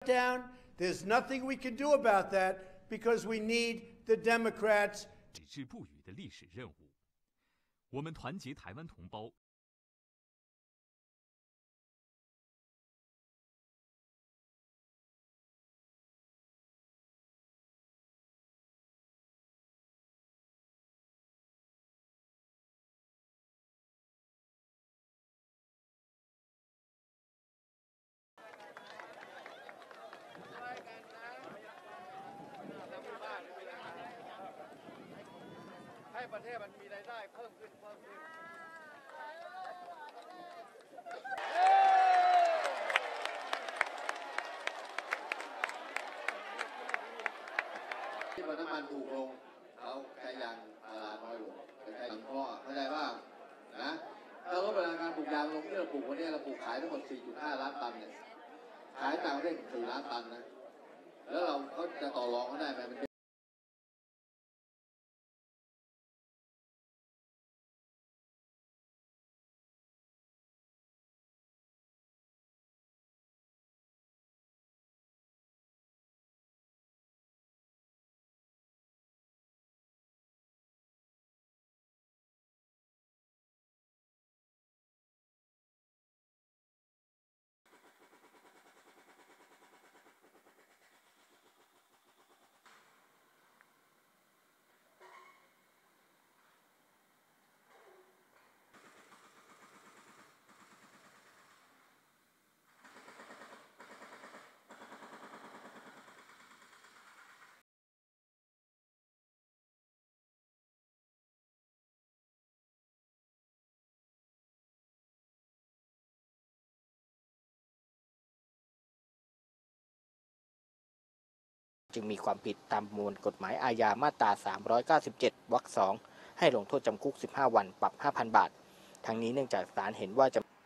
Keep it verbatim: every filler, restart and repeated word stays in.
down. There's nothing we can do about that because we need the Democrats. 矢志不渝的历史任务，我们团结台湾同胞。 ให้ประเทศมันมีรายได้เพิ่มขึ้นเพิ่มขึ้นที่น้ำมันถูกลงเขาใช้ยางพาราน้อยลงใช้ยางพ่อเข้าใจว่านะเราลดปริมาณการปลูกยางลงที่เราปลูกวันนี้เราปลูกขายทั้งหมด สี่จุดห้า ล้านตันเนี่ยขายต่างประเทศสี่ล้านตันนะแล้วเราเขาจะต่อรองเขาได้ไหมจึงมีความผิดตามประมวลกฎหมายอาญามาตราสามร้อยเก้าสิบเจ็ดวรรคสองให้ลงโทษจำคุกสิบห้าวันปรับ ห้าพัน บาททั้งนี้เนื่องจากศาลเห็นว่าจะ